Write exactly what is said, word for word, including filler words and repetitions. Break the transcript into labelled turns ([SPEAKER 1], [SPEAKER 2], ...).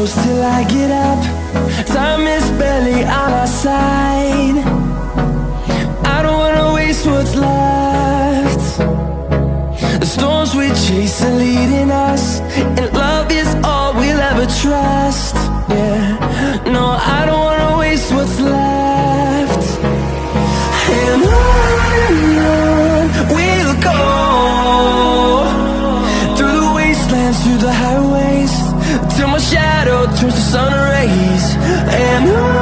[SPEAKER 1] goes till I get up. Time is barely on our side. I don't wanna waste what's left. The storms we chase are leading us, and love is all we'll ever trust. Yeah, no, I don't wanna waste what's left. And on and on we'll go, through the wastelands, through the highways, till my shadow turns to sun rays. And on